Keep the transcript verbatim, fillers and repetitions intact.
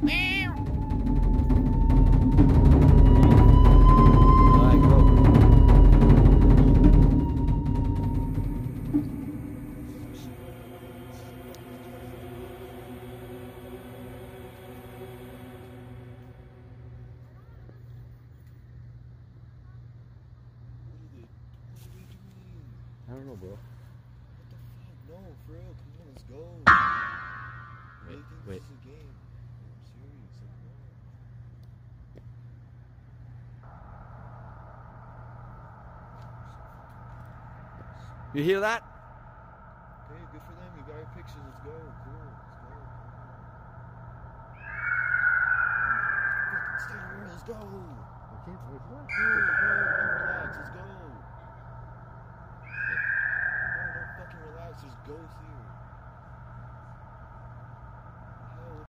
Alright, go. I don't know, bro. What the fuck? No, for real. Come on, let's go. Wait, Really think wait. this is a game? I'm serious. Let's go. You hear that? Okay, good for them. You got your pictures. Let's go. Cool. Let's go. Fucking stay here. Let's go. I can't wait for No, no, don't relax. Let's go. No, don't fucking relax. Just go see